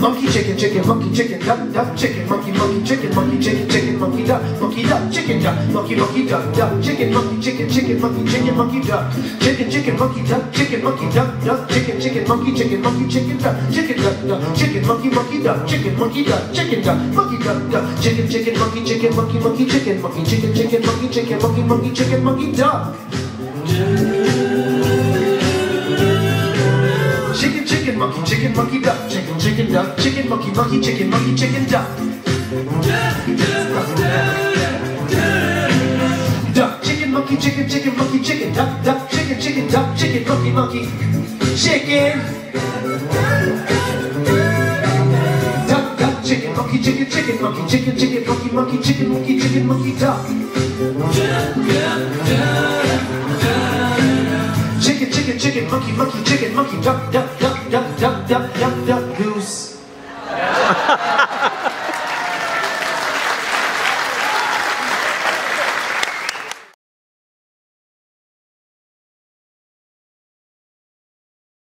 Monkey chicken, chicken, monkey chicken, duck, duck, chicken, monkey, monkey chicken, monkey chicken, chicken, monkey duck, chicken duck, monkey, monkey duck, duck, chicken, monkey chicken, chicken, monkey chicken, monkey duck, chicken, chicken, monkey duck, chicken, monkey duck, duck, chicken, chicken, monkey chicken, monkey chicken duck, chicken duck, duck, chicken, monkey, monkey duck, chicken, monkey duck, chicken duck, monkey duck, duck, chicken, chicken, monkey chicken, monkey, monkey chicken, monkey chicken, chicken, monkey chicken, monkey, monkey chicken, monkey duck. Chicken, chicken, monkey duck, chicken, chicken duck, chicken, monkey chicken, monkey chicken duck. Duck, chicken, monkey chicken, duck, duck, chicken, duck, chicken, monkey chicken. Duck, duck, chicken, monkey chicken, monkey chicken, monkey duck. Chicken, monkey chicken, monkey duck, duck, duck, duck, duck, duck, duck, duck, goose.